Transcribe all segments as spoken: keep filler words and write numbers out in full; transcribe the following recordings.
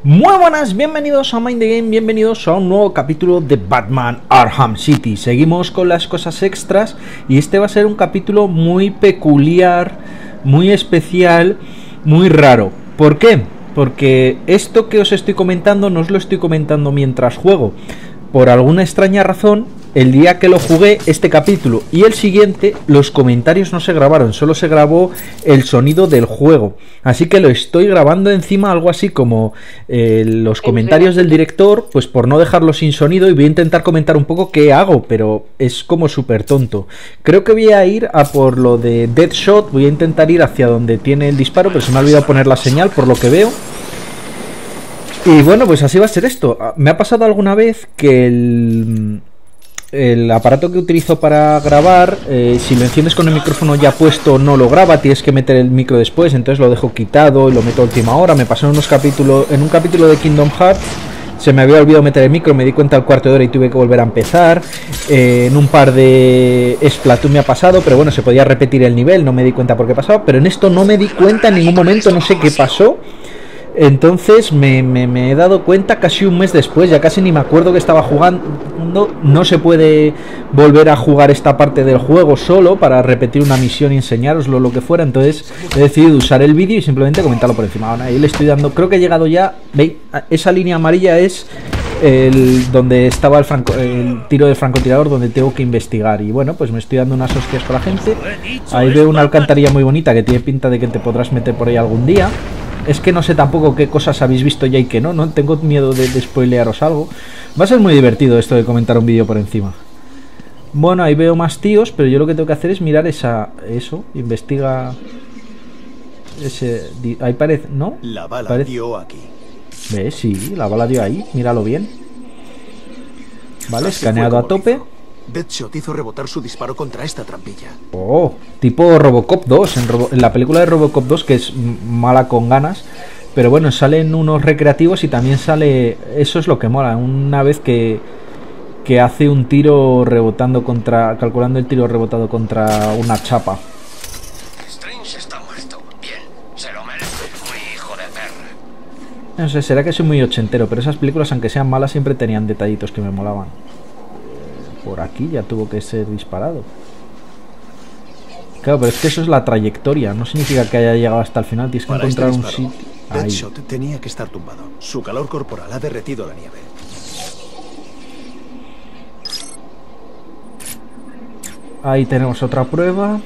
Muy buenas, bienvenidos a Mind the Game, bienvenidos a un nuevo capítulo de Batman Arkham City. Seguimos con las cosas extras y este va a ser un capítulo muy peculiar, muy especial, muy raro. ¿Por qué? Porque esto que os estoy comentando no os lo estoy comentando mientras juego. Por alguna extraña razón, el día que lo jugué, este capítulo y el siguiente, los comentarios no se grabaron, solo se grabó el sonido del juego. Así que lo estoy grabando encima, algo así como eh, los comentarios del director, pues por no dejarlo sin sonido, y voy a intentar comentar un poco qué hago, pero es como súper tonto. Creo que voy a ir a por lo de Deadshot, voy a intentar ir hacia donde tiene el disparo, pero se me ha olvidado poner la señal por lo que veo. Y bueno, pues así va a ser esto. Me ha pasado alguna vez que el... el aparato que utilizo para grabar, eh, si lo enciendes con el micrófono ya puesto no lo graba, tienes que meter el micro después, entonces lo dejo quitado y lo meto a última hora. Me pasó en unos capítulos, en un capítulo de Kingdom Hearts se me había olvidado meter el micro, me di cuenta al cuarto de hora y tuve que volver a empezar. Eh, en un par de Splatoon me ha pasado, pero bueno, se podía repetir el nivel, no me di cuenta por qué pasaba, pero en esto no me di cuenta en ningún momento, no sé qué pasó. Entonces me, me, me he dado cuenta casi un mes después, ya casi ni me acuerdo que estaba jugando. No se puede volver a jugar esta parte del juego solo para repetir una misión y enseñároslo lo que fuera. Entonces he decidido usar el vídeo y simplemente comentarlo por encima. Ahora ahí le estoy dando, creo que he llegado ya. ¿Veis? Esa línea amarilla es el donde estaba el, franco, el tiro del francotirador, donde tengo que investigar. Y bueno, pues me estoy dando unas hostias con la gente. Ahí veo una alcantarilla muy bonita que tiene pinta de que te podrás meter por ahí algún día. Es que no sé tampoco qué cosas habéis visto ya y que no, no tengo miedo de, de spoilearos algo. Va a ser muy divertido esto de comentar un vídeo por encima. Bueno, ahí veo más tíos, pero yo lo que tengo que hacer es mirar esa... Eso, investiga... Ese... Ahí parece... ¿No? La bala parece... dio aquí. ¿Ves? Sí, la bala dio ahí, míralo bien. Vale, escaneado a tope. Deadshot hizo rebotar su disparo contra esta trampilla. Oh, tipo Robocop dos, en, Robo en la película de Robocop dos, que es mala con ganas. Pero bueno, salen unos recreativos y también sale... Eso es lo que mola, una vez que, que hace un tiro rebotando contra... Calculando el tiro rebotado contra una chapa. Strange está muerto. Bien, se lo merece, muy hijo de perra. No sé, será que soy muy ochentero, pero esas películas, aunque sean malas, siempre tenían detallitos que me molaban. Por aquí ya tuvo que ser disparado. Claro, pero es que eso es la trayectoria, no significa que haya llegado hasta el final. Tienes que Para encontrar este un disparo, sitio. Deadshot tenía que estar tumbado. Su calor corporal ha derretido la nieve. Ahí tenemos otra prueba.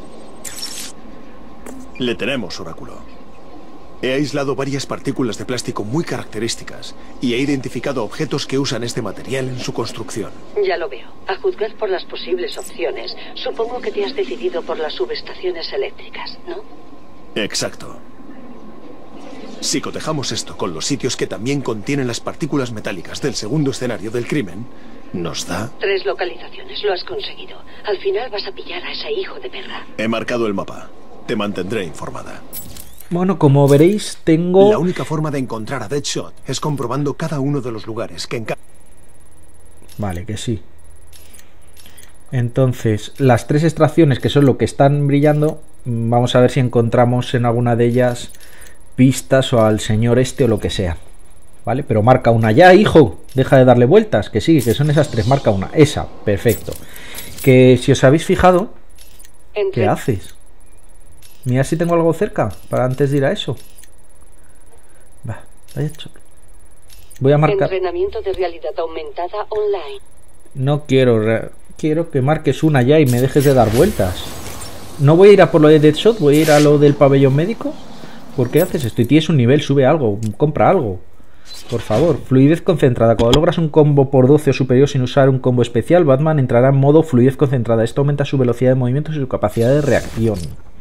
Le tenemos, Oráculo. He aislado varias partículas de plástico muy características y he identificado objetos que usan este material en su construcción. Ya lo veo. A juzgar por las posibles opciones, supongo que te has decidido por las subestaciones eléctricas, ¿no? Exacto. Si cotejamos esto con los sitios que también contienen las partículas metálicas del segundo escenario del crimen, nos da... Tres localizaciones, lo has conseguido. Al final vas a pillar a ese hijo de perra. He marcado el mapa. Te mantendré informada. Bueno, como veréis, tengo... La única forma de encontrar a Deadshot es comprobando cada uno de los lugares que encajan. Vale, que sí. Entonces, las tres extracciones, que son lo que están brillando, vamos a ver si encontramos en alguna de ellas pistas o al señor este o lo que sea. Vale, pero marca una ya, hijo. Deja de darle vueltas, que sí, que son esas tres. Marca una, esa, perfecto. Que si os habéis fijado, Entre... ¿qué haces? Mira si tengo algo cerca para antes de ir a eso. Va, vaya hecho. Voy a marcar. Entrenamiento de realidad aumentada online. No quiero, quiero que marques una ya y me dejes de dar vueltas. No voy a ir a por lo de Deadshot, voy a ir a lo del pabellón médico. ¿Por qué haces esto? Y tienes un nivel, sube algo, compra algo. Por favor, fluidez concentrada. Cuando logras un combo por doce o superior sin usar un combo especial, Batman entrará en modo fluidez concentrada. Esto aumenta su velocidad de movimiento y su capacidad de reacción.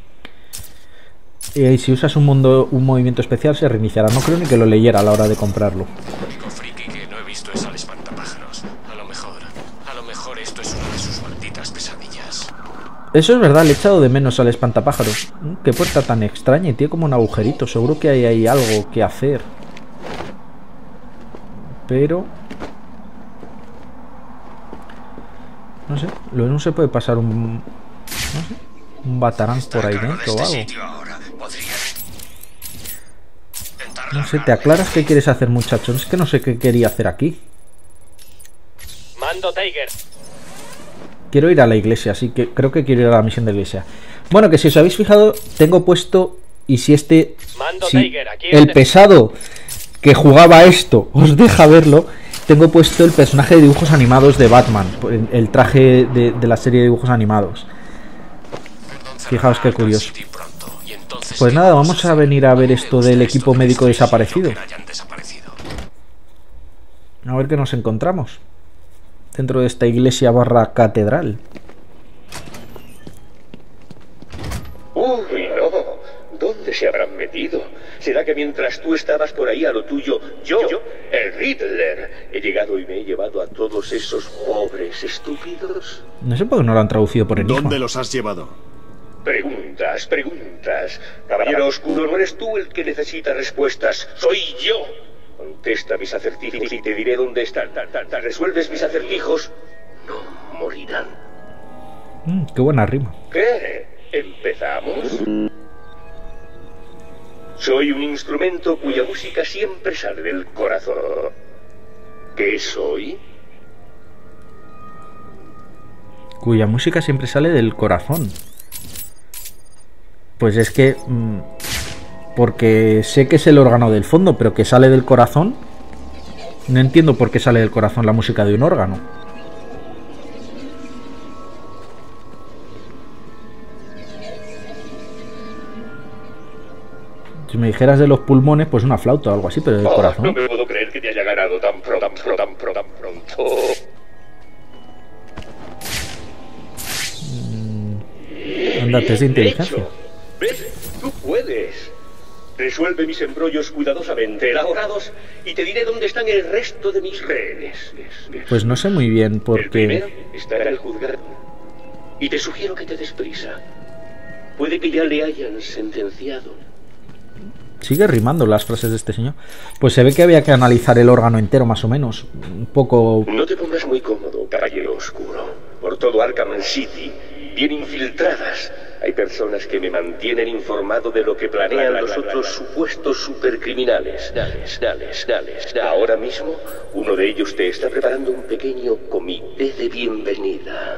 Y si usas un, mundo, un movimiento especial se reiniciará. No creo ni que lo leyera a la hora de comprarlo. Lo único friki que no he visto es al espantapájaros. A lo mejor, a lo mejor esto es una de sus malditas pesadillas. Eso es verdad, le he echado de menos al espantapájaros. Qué puerta tan extraña y tiene como un agujerito. Seguro que hay ahí algo que hacer. Pero... no sé, luego no se puede pasar un... no sé, un batarán por ahí dentro o algo. Podría intentar No sé, ¿te aclaras qué quieres hacer, muchachos? Es que no sé qué quería hacer aquí. Mando Tiger. Quiero ir a la iglesia, así que creo que quiero ir a la misión de iglesia. Bueno, que si os habéis fijado, tengo puesto... Y si este... Mando Si Tiger, aquí el en- pesado que jugaba esto os deja verlo, tengo puesto el personaje de dibujos animados de Batman. El, el traje de, de la serie de dibujos animados. Fijaos qué curioso. Pues nada, vamos a venir a ver esto del equipo médico desaparecido. A ver qué nos encontramos dentro de esta iglesia barra catedral. Uy, no. ¿Dónde se habrán metido? ¿Será que mientras tú estabas por ahí a lo tuyo, yo, el Riddler, he llegado y me he llevado a todos esos pobres estúpidos? No sé por qué no lo han traducido por enigma. ¿Dónde los has llevado? Preguntas, preguntas. Caballero Oscuro, no eres tú el que necesita respuestas, soy yo. Contesta mis acertijos y te diré dónde están. ¿Resuelves mis acertijos? No morirán. Mm, qué buena rima. ¿Qué? ¿Empezamos? Soy un instrumento cuya música siempre sale del corazón. ¿Qué soy? Cuya música siempre sale del corazón. Pues es que... Mmm, porque sé que es el órgano del fondo, pero que sale del corazón... No entiendo por qué sale del corazón la música de un órgano. Si me dijeras de los pulmones, pues una flauta o algo así, pero del Oh, corazón. no me puedo creer que te haya ganado tan pro, tan pro, tan pro, tan pronto. Anda, test de inteligencia. Hecho. ¿Ves? Tú puedes. Resuelve mis embrollos cuidadosamente elaborados y te diré dónde están el resto de mis rehenes. Pues no sé muy bien El por primero qué... estará el juzgado. Y te sugiero que te des prisa. Puede que ya le hayan sentenciado. Sigue rimando las frases de este señor. Pues se ve que había que analizar el órgano entero, más o menos. Un poco... No te pongas muy cómodo, caballero oscuro. Por todo Arkham City, bien infiltradas, hay personas que me mantienen informado de lo que planean los otros supuestos supercriminales. Dales, dales, dales. Ahora mismo, uno de ellos te está preparando un pequeño comité de bienvenida.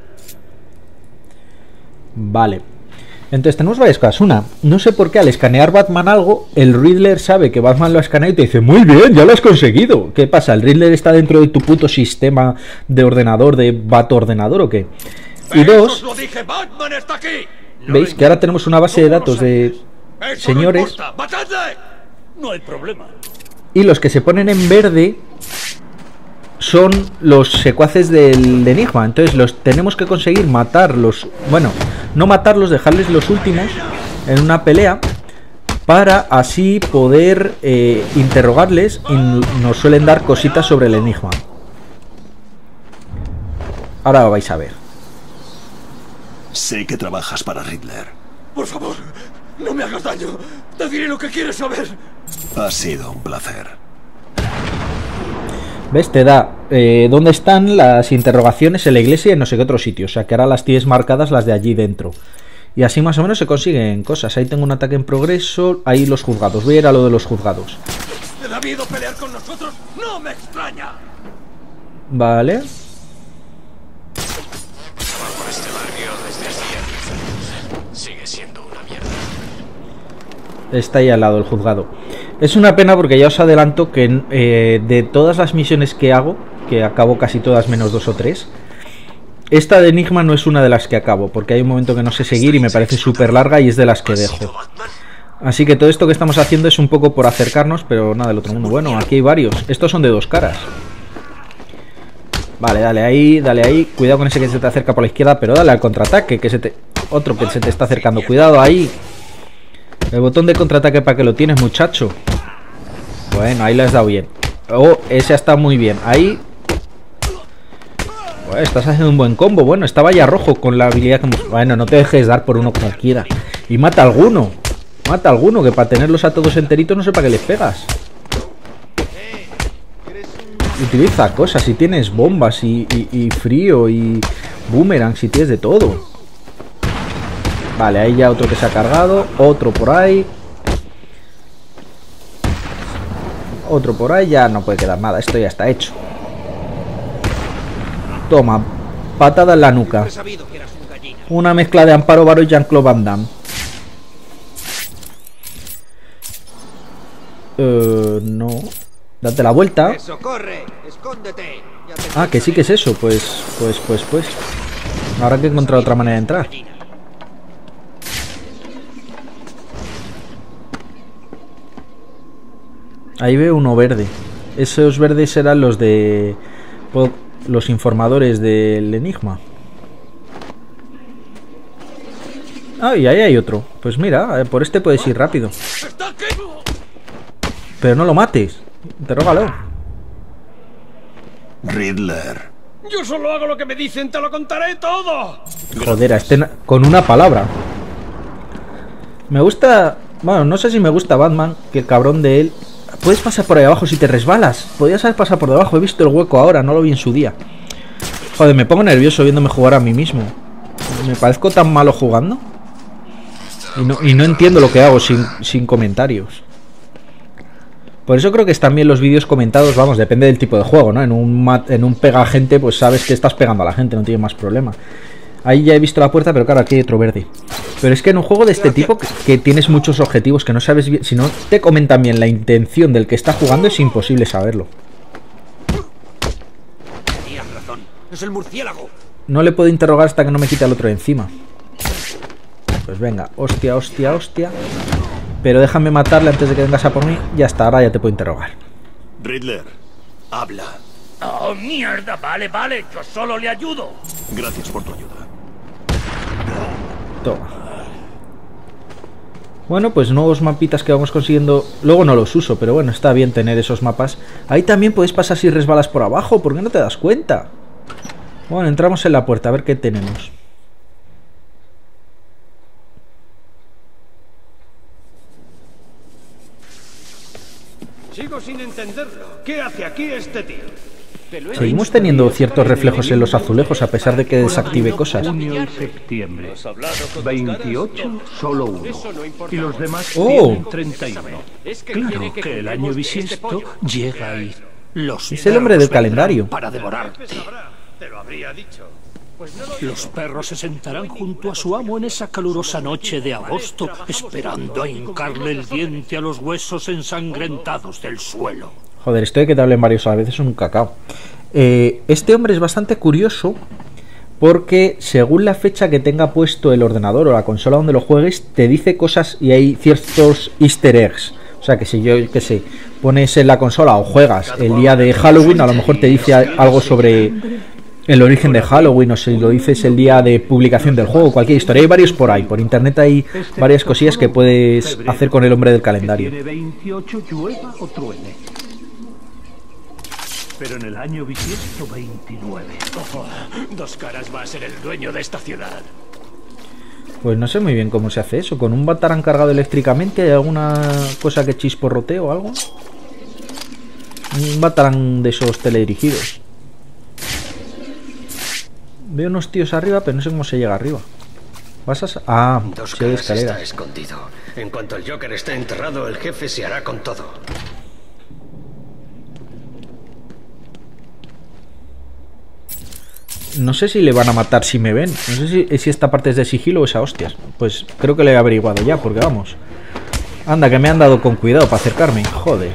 Vale. Entonces tenemos varias cosas. Una, no sé por qué al escanear Batman algo, el Riddler sabe que Batman lo ha escaneado y te dice, muy bien, ya lo has conseguido. ¿Qué pasa? ¿El Riddler está dentro de tu puto sistema de ordenador, de Bat-ordenador o qué? Y dos, Lo dije, Batman está aquí. veis que ahora tenemos una base de datos de Eso señores no importa. ¡Matadle! No hay problema. y los que se ponen en verde son los secuaces del Enigma. Entonces los tenemos que conseguir matarlos. Bueno, no matarlos, dejarles los últimos en una pelea para así poder eh, interrogarles y nos suelen dar cositas sobre el Enigma. Ahora lo vais a ver. Sé que trabajas para Riddler. Por favor, no me hagas daño. Te diré lo que quieres saber. Ha sido un placer. ¿Ves? Te da eh, dónde están las interrogaciones en la iglesia y en no sé qué otro sitio. O sea que ahora las tienes marcadas las de allí dentro. Y así más o menos se consiguen cosas. Ahí tengo un ataque en progreso. Ahí los juzgados. Voy a ir a lo de los juzgados. ¿Te da miedo pelear con nosotros? No me extraña. Vale. Por este barrio desde hacía diez años. Sigue siendo una mierda. Está ahí al lado el juzgado. Es una pena porque ya os adelanto que eh, de todas las misiones que hago, que acabo casi todas menos dos o tres, esta de Enigma no es una de las que acabo, porque hay un momento que no sé seguir y me parece súper larga y es de las que dejo. Así que todo esto que estamos haciendo es un poco por acercarnos, pero nada del otro mundo. Bueno, aquí hay varios. Estos son de dos caras. Vale, dale ahí, dale ahí. Cuidado con ese que se te acerca por la izquierda, pero dale al contraataque, que se te... Otro que se te está acercando. Cuidado ahí. El botón de contraataque para que lo tienes, muchacho. Bueno, ahí le has dado bien. Oh, ese ha estado muy bien. Ahí. Bueno, estás haciendo un buen combo. Bueno, estaba ya rojo con la habilidad que hemos... Bueno, no te dejes dar por uno cualquiera. Y mata a alguno. Mata a alguno, que para tenerlos a todos enteritos no sé para qué les pegas. Utiliza cosas, si tienes bombas y, y, y frío y boomerang, si tienes de todo. Vale, ahí ya otro que se ha cargado. Otro por ahí. Otro por ahí, ya no puede quedar nada. Esto ya está hecho. Toma, patada en la nuca. Una mezcla de Amparo Baró y Jean-Claude Van Damme. Uh, no. Date la vuelta. Eso, corre, escóndete. Ah, que sí que es eso. Pues, pues, pues, pues. Habrá que encontrar otra manera de entrar. Ahí veo uno verde. Esos verdes serán los de... los informadores del enigma. Ah, y ahí hay otro. Pues mira, por este puedes ir rápido. Pero no lo mates. Interrógalo. Riddler. Yo solo hago lo que me dicen, te lo contaré todo. Joder, a este con una palabra. Me gusta... Bueno, no sé si me gusta Batman, que el cabrón de él... Puedes pasar por ahí abajo si te resbalas. Podías haber pasado por debajo. He visto el hueco ahora, no lo vi en su día. Joder, me pongo nervioso viéndome jugar a mí mismo. Me parezco tan malo jugando. Y no, y no entiendo lo que hago sin, sin comentarios. Por eso creo que están bien los vídeos comentados. Vamos, depende del tipo de juego, ¿no? En un, mat, en un pega a gente, pues sabes que estás pegando a la gente, no tiene más problema. Ahí ya he visto la puerta, pero claro, aquí hay otro verde. Pero es que en un juego de este tipo, que, que tienes muchos objetivos que no sabes bien, si no te comentan bien la intención del que está jugando, es imposible saberlo. Tenías razón, es el murciélago. No le puedo interrogar hasta que no me quite al otro de encima. Pues venga, hostia, hostia, hostia. Pero déjame matarle antes de que vengas a por mí. Ya está, ahora ya te puedo interrogar. Riddler, habla. Oh, mierda, vale, vale, yo solo le ayudo. Gracias por tu ayuda. Toma. Bueno, pues nuevos mapitas que vamos consiguiendo. Luego no los uso, pero bueno, está bien tener esos mapas. Ahí también puedes pasar si resbalas por abajo. ¿Por qué no te das cuenta? Bueno, entramos en la puerta, a ver qué tenemos. Sigo sin entenderlo. ¿Qué hace aquí este tío? Seguimos teniendo ciertos reflejos en los azulejos a pesar de que desactive cosas. Junio y septiembre. veintiocho, solo uno. Y los demás Oh. tienen treinta y uno. Claro que el año bisiesto llega ahí. Los Es el hombre del calendario. para devorarte. Te lo habría dicho. Los perros se sentarán junto a su amo en esa calurosa noche de agosto, esperando a hincarle el diente a los huesos ensangrentados del suelo. Joder, esto de que te hablen varios a la vez es un cacao. Eh, este hombre es bastante curioso porque según la fecha que tenga puesto el ordenador o la consola donde lo juegues, te dice cosas y hay ciertos easter eggs. O sea, que si yo, qué sé, pones en la consola o juegas el día de Halloween, a lo mejor te dice algo sobre el origen de Halloween, o si lo dices el día de publicación del juego, cualquier historia. Hay varios por ahí. Por internet hay varias cosillas que puedes hacer con el hombre del calendario. Tiene veintiocho, llueva o truene. Pero en el año bisiesto veintinueve. Oh, Dos Caras va a ser el dueño de esta ciudad. Pues no sé muy bien cómo se hace eso. ¿Con un Batarang cargado eléctricamente hay alguna cosa que chisporrotee o algo? Un Batarang de esos teledirigidos. Veo unos tíos arriba, pero no sé cómo se llega arriba. ¿Vas a...? Ah, Dos sí hay Caras escaleras. está escondido. En cuanto el Joker esté enterrado, el jefe se hará con todo. No sé si le van a matar si me ven. No sé si, si esta parte es de sigilo o esa hostias. Pues creo que lo he averiguado ya, porque vamos. Anda, que me han dado con cuidado para acercarme. Joder.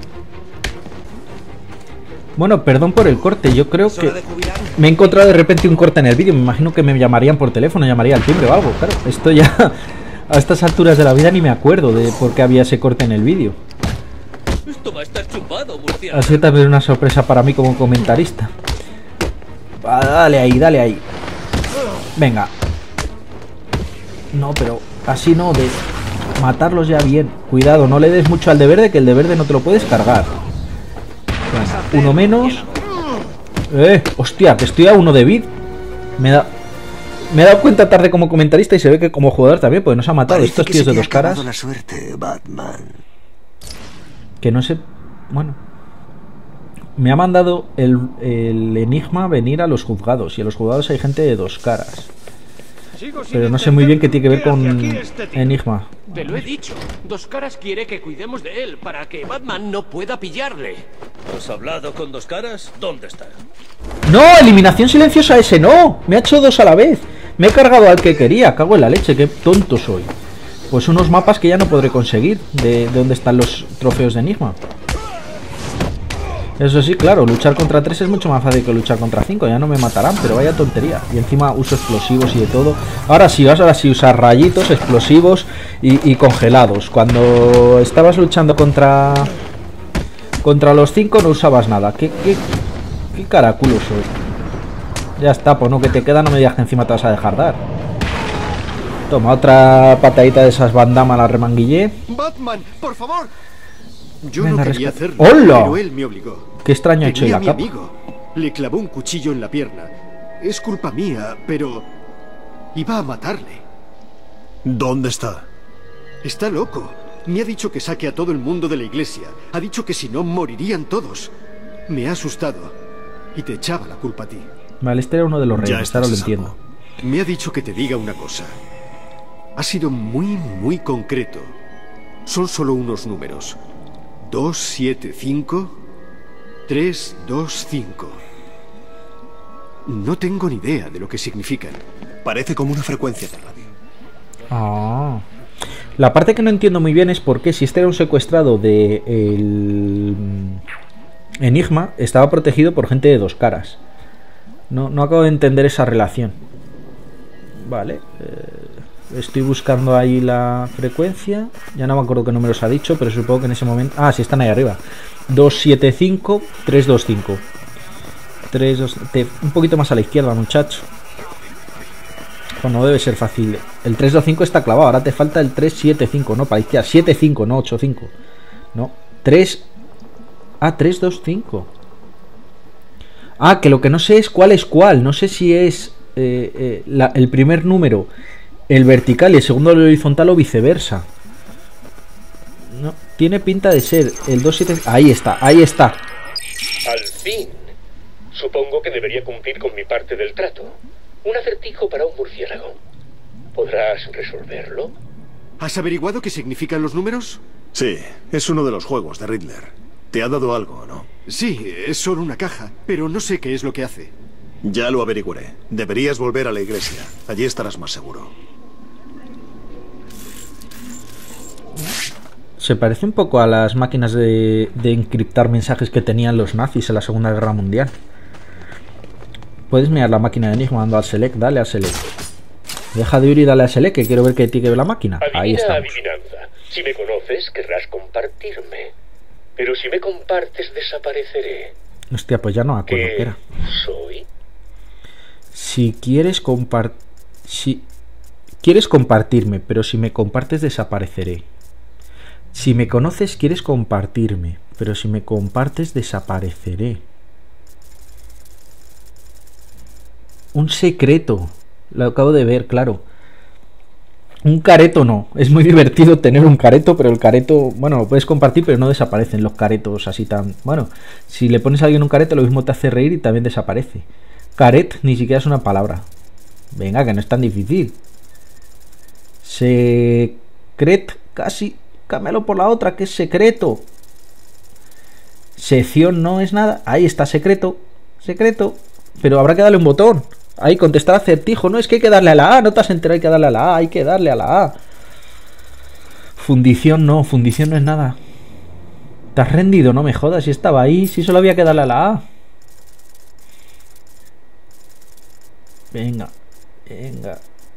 Bueno, perdón por el corte. Yo creo que me he encontrado de repente un corte en el vídeo. Me imagino que me llamarían por teléfono, llamaría al timbre o algo. Claro, esto ya a estas alturas de la vida ni me acuerdo de por qué había ese corte en el vídeo. Esto va a estar chupado, murciélago. Ha sido también una sorpresa para mí como comentarista. Va, dale ahí, dale ahí. Venga. No, pero así no, de matarlos ya bien. Cuidado, no le des mucho al de verde, que el de verde no te lo puedes cargar. Venga, uno menos. Eh, hostia, que estoy a uno de vid. Me da... Me he dado cuenta tarde como comentarista y se ve que como jugador también, pues nos ha matado. Parece Estos que tíos se de te ha dos caras. acabado la suerte, Batman. Que no sé... Bueno... Me ha mandado el, el enigma venir a los juzgados. Y a los juzgados hay gente de dos caras. Pero no sé muy bien qué tiene que ver con Enigma. Te lo he dicho. Dos Caras quiere que cuidemos de él para que Batman no pueda pillarle. ¿Has hablado con Dos Caras? ¿Dónde está? ¡No! ¡Eliminación silenciosa ese no! Me ha hecho dos a la vez. Me he cargado al que quería. Cago en la leche, qué tonto soy. Pues unos mapas que ya no podré conseguir de, de dónde están los trofeos de Enigma. Eso sí, claro, luchar contra tres es mucho más fácil que luchar contra cinco. Ya no me matarán, pero vaya tontería. Y encima uso explosivos y de todo. Ahora sí, ahora sí usar rayitos, explosivos y, y congelados. Cuando estabas luchando contra contra los cinco no usabas nada. ¿Qué, qué, qué caraculo soy? Ya está, pues no, que te queda, no me digas que encima te vas a dejar dar. Toma, otra patadita de esas bandama, la remanguillé. Batman, por favor. Yo Venga, no quería rescate. hacerlo, ¡Hola! pero él me obligó. Qué extraño ha hecho Tenía la a mi capa. amigo. Le clavó un cuchillo en la pierna. Es culpa mía, pero iba a matarle. ¿Dónde está? Está loco. Me ha dicho que saque a todo el mundo de la iglesia. Ha dicho que si no, morirían todos. Me ha asustado. Y te echaba la culpa a ti. Vale, este era uno de los Ya reyes, ahora lo estás a entiendo. Me ha dicho que te diga una cosa. Ha sido muy, muy concreto. Son solo unos números. dos, siete, cinco, tres, dos, cinco. No tengo ni idea de lo que significan. Parece como una frecuencia de radio. Ah. La parte que no entiendo muy bien es por qué si este era un secuestrado de el Enigma, estaba protegido por gente de Dos Caras. No, no acabo de entender esa relación. Vale. Eh, estoy buscando ahí la frecuencia. Ya no me acuerdo qué números ha dicho, pero supongo que en ese momento... Ah, sí, están ahí arriba. dos siete cinco, tres dos cinco. tres, dos... Te... Un poquito más a la izquierda, muchacho. Pues no debe ser fácil. El tres dos cinco está clavado. Ahora te falta el tres siete cinco. No, para la izquierda. siete cinco, no ocho cinco. No. tres... Ah, tres dos cinco. Ah, que lo que no sé es cuál es cuál. No sé si es eh, eh, la, el primer número el vertical y el segundo el horizontal o viceversa. No, tiene pinta de ser el dos siete... Ahí está, ahí está. Al fin. Supongo que debería cumplir con mi parte del trato. Un acertijo para un murciélago. ¿Podrás resolverlo? ¿Has averiguado qué significan los números? Sí, es uno de los juegos de Riddler. ¿Te ha dado algo, no? Sí, es solo una caja, pero no sé qué es lo que hace. Ya lo averigüaré. Deberías volver a la iglesia. Allí estarás más seguro. Se parece un poco a las máquinas de, de encriptar mensajes que tenían los nazis en la Segunda Guerra Mundial. Puedes mirar la máquina de Enigma dando al select, dale al select. Deja de huir y dale al select, que quiero ver que tiene que ver la máquina. Adivina, Ahí está. adivinanza. Si me conoces, querrás compartirme. Pero si me compartes, desapareceré. Hostia, pues ya no me acuerdo ¿Qué qué era. soy? Si quieres compartir... Si quieres compartirme, pero si me compartes desapareceré. Si me conoces, quieres compartirme, pero si me compartes desapareceré. Un secreto. Lo acabo de ver, claro. Un careto no. Es muy divertido tener un careto, pero el careto, bueno, lo puedes compartir, pero no desaparecen los caretos así tan... Bueno, si le pones a alguien un careto, lo mismo te hace reír y también desaparece. Caret ni siquiera es una palabra. Venga, que no es tan difícil. Secret, casi. Cámbialo por la otra, que es secreto. Sección no es nada. Ahí está, secreto. Secreto. Pero habrá que darle un botón. Ahí, contestar acertijo. No, es que hay que darle a la A. No te has enterado, hay que darle a la A. Hay que darle a la A. Fundición no. Fundición no es nada. Te has rendido, no me jodas. Si estaba ahí, si solo había que darle a la A. Venga. Venga.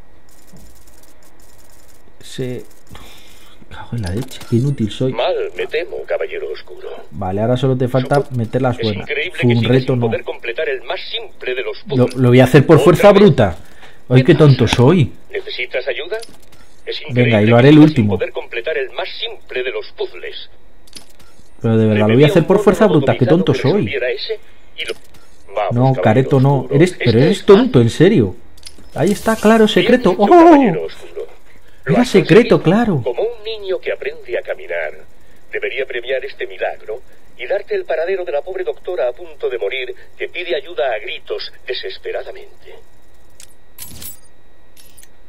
Se... Cago en la leche. Qué inútil soy. Mal, me temo, caballero oscuro. Vale, ahora solo te falta meter las Es buenas. increíble Fue que un sigas reto, sin no. poder completar el más simple de los Lo, puzzles. lo voy a hacer por Otra fuerza vez. bruta. Ay, qué tonto soy. ¿Necesitas ayuda? Es Venga, y increíble lo haré que el sigas último. sin poder completar el más simple de los puzzles. Pero de verdad, lo voy a hacer por fuerza bruta. Qué tonto soy. Vamos, No, caballero careto no. oscuro. Eres, Este pero eres es tonto, en serio. Ahí está, claro, secreto. Bien dicho, ¡Oh! caballero oscuro. Lo Era has secreto, conseguido. claro. Como un niño que aprende a caminar, debería premiar este milagro y darte el paradero de la pobre doctora a punto de morir que pide ayuda a gritos desesperadamente.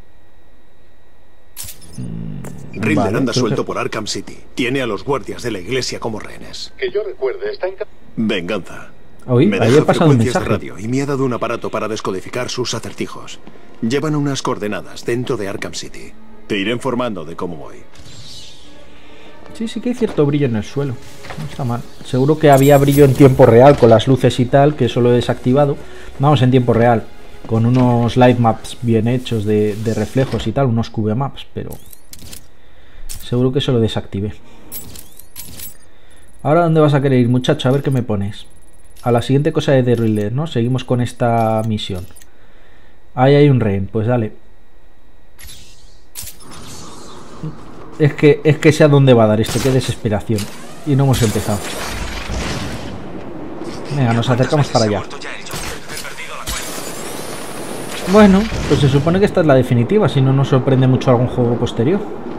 Riddler Vale, anda creo suelto que- por Arkham City. Tiene a los guardias de la iglesia como rehenes. Que yo recuerde, está en... Venganza. Uy, Me ahí deja he pasado un frecuencias de mensaje. radio y me ha dado un aparato para descodificar sus acertijos. Llevan unas coordenadas dentro de Arkham City. Te iré informando de cómo voy. Sí, sí que hay cierto brillo en el suelo. No está mal. Seguro que había brillo en tiempo real con las luces y tal, que eso lo he desactivado. Vamos, en tiempo real. Con unos light maps bien hechos de, de reflejos y tal, unos cube maps, pero seguro que eso lo desactivé. Ahora, ¿dónde vas a querer ir, muchacho? A ver qué me pones. A la siguiente cosa de The Riddler, ¿no? Seguimos con esta misión. Ahí hay un rehén, pues dale. Es que, es que sé a dónde va a dar esto, qué desesperación. Y no hemos empezado. Venga, nos acercamos para allá. Bueno, pues se supone que esta es la definitiva, si no nos sorprende mucho algún juego posterior.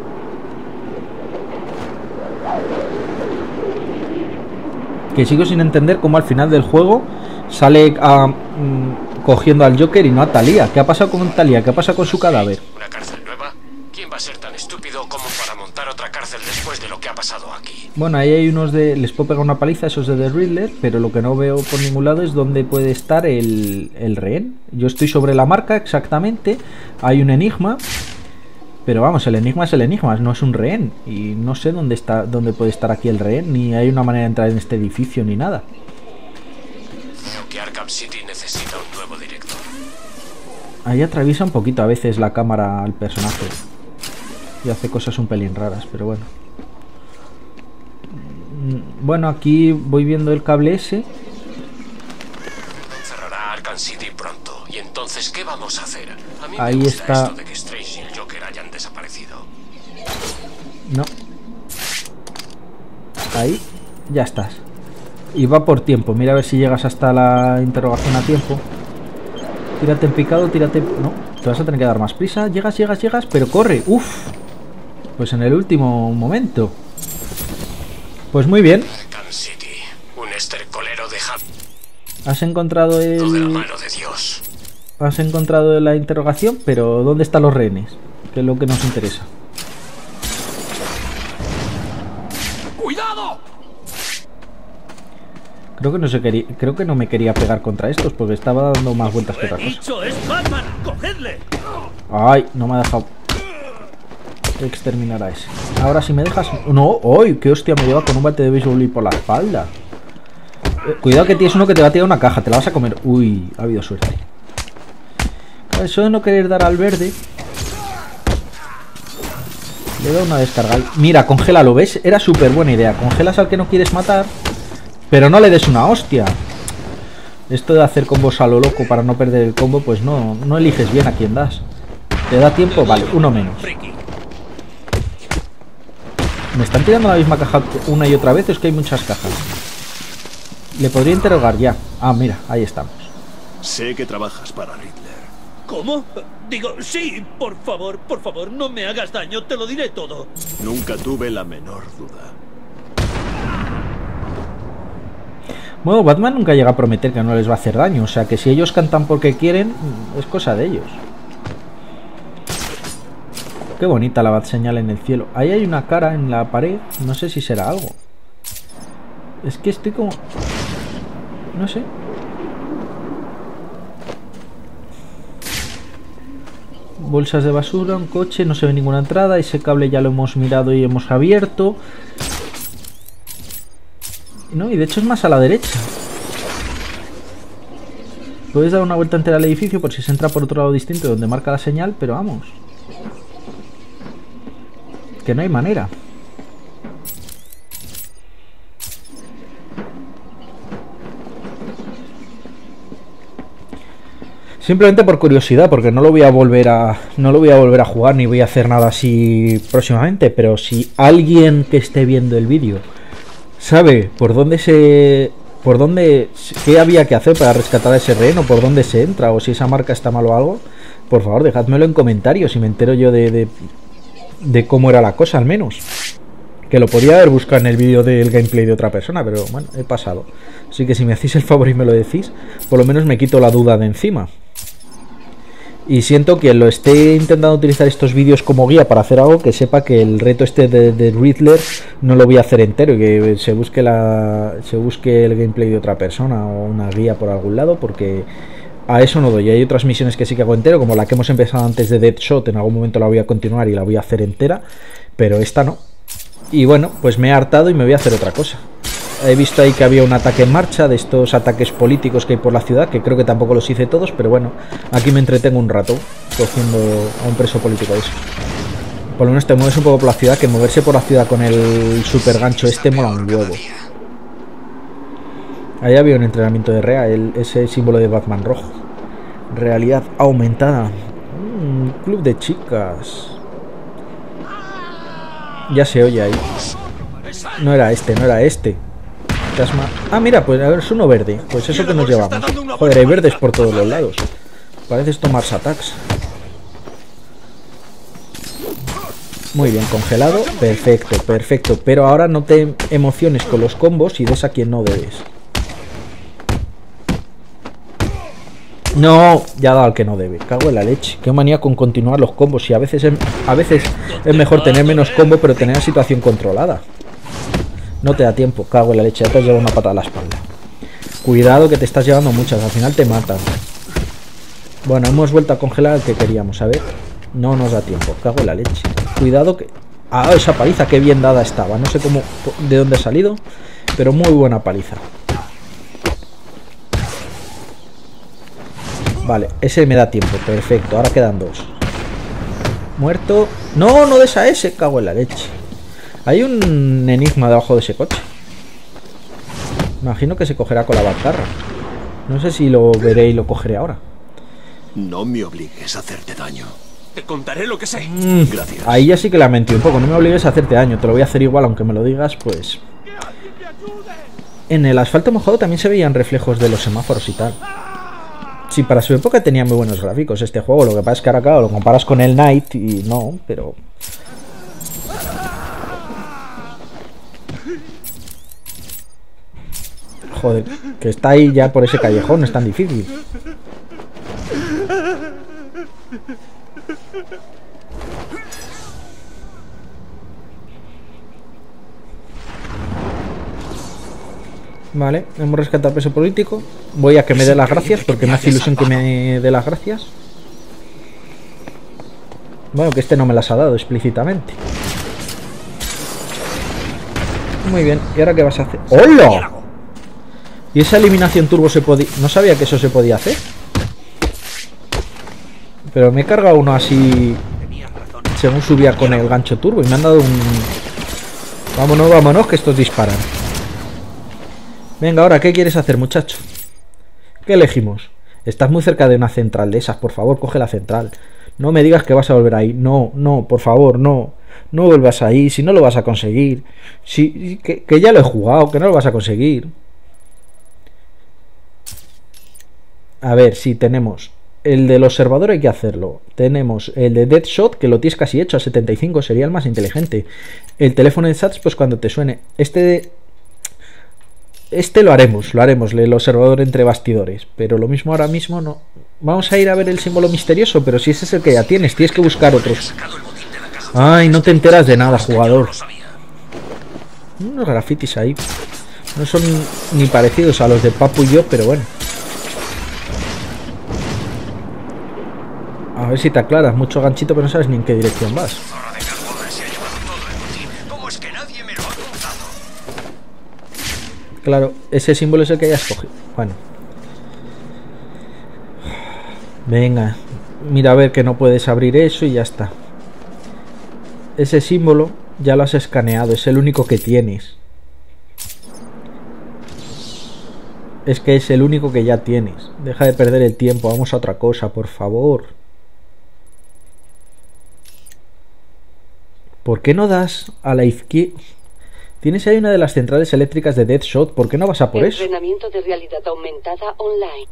Que sigo sin entender cómo al final del juego sale a, mm, cogiendo al Joker y no a Talia. ¿Qué ha pasado con Talia? ¿Qué ha pasado con su cadáver? ¿Una cárcel nueva? ¿Quién va a ser tan estúpido como para montar otra cárcel después de lo que ha pasado aquí? Bueno, ahí hay unos de... Les puedo pegar una paliza, esos de The Riddler, pero lo que no veo por ningún lado es dónde puede estar el, el rehén. Yo estoy sobre la marca exactamente, hay un enigma, pero vamos, el enigma es el enigma, no es un rehén. Y no sé dónde está, dónde puede estar aquí el rehén, ni hay una manera de entrar en este edificio, ni nada. Creo que Arkham City necesita un nuevo director. Ahí atraviesa un poquito a veces la cámara al personaje. Y hace cosas un pelín raras, pero bueno. Bueno, aquí voy viendo el cable ese. Cerrará Arkham City pronto. ¿Y entonces qué vamos a hacer? A mí Ahí me gusta está. esto de que Strange y el Joker hayan desaparecido. No. Ahí. Ya estás. Y va por tiempo. Mira a ver si llegas hasta la interrogación a tiempo. Tírate en picado, tírate... No, te vas a tener que dar más prisa. Llegas, llegas, llegas, pero corre. Uf. Pues en el último momento. Pues muy bien. Arkham City, un estercolero de Ham. Has encontrado de la el... mano de Dios. Has encontrado la interrogación, pero ¿dónde están los rehenes? Que es lo que nos interesa. ¡Cuidado! Creo que no se quería, creo que no me quería pegar contra estos porque estaba dando más vueltas que otra cosa. ¡Dicho es Batman! ¡Cogedle! Ay, no me ha dejado exterminar a ese. Ahora si me dejas... No, ¡ay! ¡Qué hostia me lleva con un bate de béisbol y por la espalda! Eh, cuidado que tienes uno que te va a tirar una caja, te la vas a comer. Uy, ha habido suerte. Eso de no querer dar al verde. Le he dado una descarga. Mira, congélalo, ¿ves? Era súper buena idea. Congelas al que no quieres matar, pero no le des una hostia. Esto de hacer combos a lo loco para no perder el combo, pues no, no eliges bien a quién das. ¿Te da tiempo? Vale, uno menos. ¿Me están tirando la misma caja una y otra vez? Es que hay muchas cajas. Le podría interrogar ya. Ah, mira, ahí estamos. Sé que trabajas para Riddler. ¿Cómo? Digo, sí, por favor, por favor, no me hagas daño, te lo diré todo. Nunca tuve la menor duda. Bueno, Batman nunca llega a prometer que no les va a hacer daño. O sea que si ellos cantan porque quieren, es cosa de ellos. Qué bonita la bat señal en el cielo. Ahí hay una cara en la pared. No sé si será algo. Es que estoy como... No sé. Bolsas de basura, un coche, no se ve ninguna entrada. Ese cable ya lo hemos mirado y hemos abierto. No, y de hecho es más a la derecha. Puedes dar una vuelta entera al edificio por si se entra por otro lado distinto donde marca la señal, pero vamos. Que no hay manera. Simplemente por curiosidad, porque no lo voy a volver a no lo voy a volver a jugar ni voy a hacer nada así próximamente, pero si alguien que esté viendo el vídeo sabe por dónde se por dónde qué había que hacer para rescatar a ese rehén o por dónde se entra o si esa marca está mal o algo, por favor, dejádmelo en comentarios y me entero yo de, de de cómo era la cosa al menos. Que lo podía haber buscado en el vídeo del gameplay de otra persona, pero bueno, he pasado. Así que si me hacéis el favor y me lo decís, por lo menos me quito la duda de encima. Y siento que lo esté intentando utilizar estos vídeos como guía para hacer algo, que sepa que el reto este de, de Riddler no lo voy a hacer entero y que se busque la se busque el gameplay de otra persona o una guía por algún lado, porque a eso no doy. Hay otras misiones que sí que hago entero, como la que hemos empezado antes de Deadshot, en algún momento la voy a continuar y la voy a hacer entera, pero esta no. Y bueno, pues me he hartado y me voy a hacer otra cosa. He visto ahí que había un ataque en marcha, de estos ataques políticos que hay por la ciudad, que creo que tampoco los hice todos, pero bueno, aquí me entretengo un rato cogiendo a un preso político de eso. Por lo menos te mueves un poco por la ciudad, que moverse por la ciudad con el super gancho este mola un huevo. Ahí había un entrenamiento de Rea, el, ese símbolo de Batman rojo. Realidad aumentada. Mm, club de chicas. Ya se oye ahí. No era este, no era este. Ah, mira, pues a ver, es uno verde. Pues eso que nos llevamos. Joder, hay verdes por todos los lados. Pareces tomar Satax. Muy bien, congelado. Perfecto, perfecto. Pero ahora no te emociones con los combos y des a quien no debes. No, ya ha dado al que no debe. Cago en la leche. Qué manía con continuar los combos. Y a veces es, a veces es mejor tener menos combo, pero tener la situación controlada. No te da tiempo, cago en la leche, ya te has llevado una patada a la espalda. Cuidado que te estás llevando muchas, al final te matan. Bueno, hemos vuelto a congelar al que queríamos, a ver. No nos da tiempo, cago en la leche. Cuidado que... Ah, esa paliza, qué bien dada estaba. No sé cómo, de dónde ha salido, pero muy buena paliza. Vale, ese me da tiempo, perfecto, ahora quedan dos. Muerto. No, no des a ese, cago en la leche. Hay un enigma debajo de ese coche. Imagino que se cogerá con la barcarra. No sé si lo veré y lo cogeré ahora. No me obligues a hacerte daño. Te contaré lo que sé. Mm, Gracias. Ahí ya sí que la mentí un poco. No me obligues a hacerte daño. Te lo voy a hacer igual, aunque me lo digas, pues... En el asfalto mojado también se veían reflejos de los semáforos y tal. Sí, para su época tenía muy buenos gráficos este juego. Lo que pasa es que ahora, claro, lo comparas con el Knight y no, pero... Joder, que está ahí ya por ese callejón, no es tan difícil. Vale, hemos rescatado al preso político. Voy a que me dé las gracias, porque me hace ilusión que me dé las gracias. Bueno, que este no me las ha dado explícitamente. Muy bien, ¿y ahora qué vas a hacer? ¡Hola! ¿Y esa eliminación turbo se podía...? No sabía que eso se podía hacer. Pero me he cargado uno así... Según subía con el gancho turbo y me han dado un... Vámonos, vámonos, que estos disparan. Venga, ahora, ¿qué quieres hacer, muchacho? ¿Qué elegimos? Estás muy cerca de una central de esas, por favor, coge la central. No me digas que vas a volver ahí. No, no, por favor, no. No vuelvas ahí, si no lo vas a conseguir. Si, que, que ya lo he jugado, que no lo vas a conseguir. A ver, sí, tenemos el del observador, hay que hacerlo. Tenemos el de Deadshot, que lo tienes casi hecho a setenta y cinco, sería el más inteligente. El teléfono de Sats, pues cuando te suene. Este de... Este lo haremos, lo haremos, el observador entre bastidores. Pero lo mismo ahora mismo no. Vamos a ir a ver el símbolo misterioso, pero si ese es el que ya tienes, tienes que buscar otros. Ay, no te enteras de nada, jugador. Unos grafitis ahí. No son ni parecidos a los de Papu y yo, pero bueno. A ver si te aclaras, mucho ganchito, pero no sabes ni en qué dirección vas. Claro, ese símbolo es el que hayas cogido. Bueno. Venga, mira a ver que no puedes abrir eso y ya está. Ese símbolo ya lo has escaneado, es el único que tienes. Es que es el único que ya tienes. Deja de perder el tiempo, vamos a otra cosa, por favor. ¿Por qué no das a la izquierda? Tienes ahí una de las centrales eléctricas de Deadshot, ¿por qué no vas a por eso? Entrenamiento de realidad aumentada online.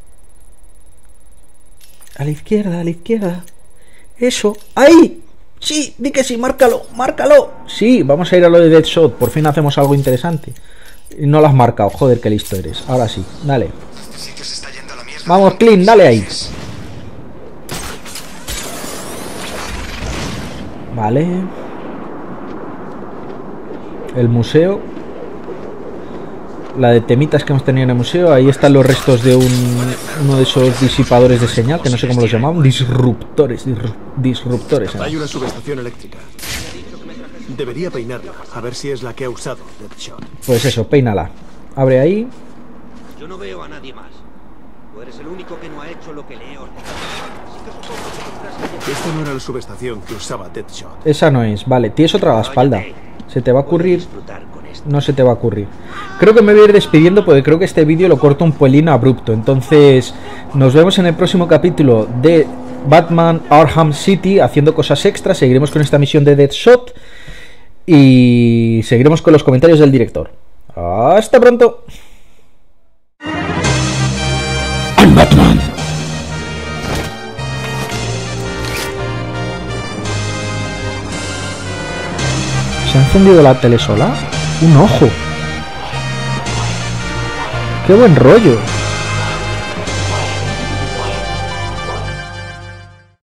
A la izquierda, a la izquierda. Eso. ¡Ahí! Sí, di que sí, márcalo, márcalo. Sí, vamos a ir a lo de Deadshot, por fin hacemos algo interesante. No lo has marcado, joder, qué listo eres. Ahora sí, dale. Vamos, Clint, dale ahí. Vale. El museo. La de temitas que hemos tenido en el museo. Ahí están los restos de un, uno de esos disipadores de señal, que no sé cómo los llamaban. Disruptores. Disru disruptores. ¿eh? Hay una subestación eléctrica. Debería peinarla, a ver si es la que ha usado Deadshot. Pues eso, peínala. Abre ahí. Yo no veo a nadie más. Tú eres el único que no ha hecho lo que le he ordenado. Esta no era la subestación que usaba Deadshot. Esa no es. Vale, tienes otra a la espalda. ¿Se te va a ocurrir? No se te va a ocurrir. Creo que me voy a ir despidiendo porque creo que este vídeo lo corto un pelín abrupto. Entonces, nos vemos en el próximo capítulo de Batman Arkham City haciendo cosas extras. Seguiremos con esta misión de Deadshot y seguiremos con los comentarios del director. Hasta pronto. I'm Batman. ¿Se ha encendido la tele sola? Un ojo. ¡Qué buen rollo!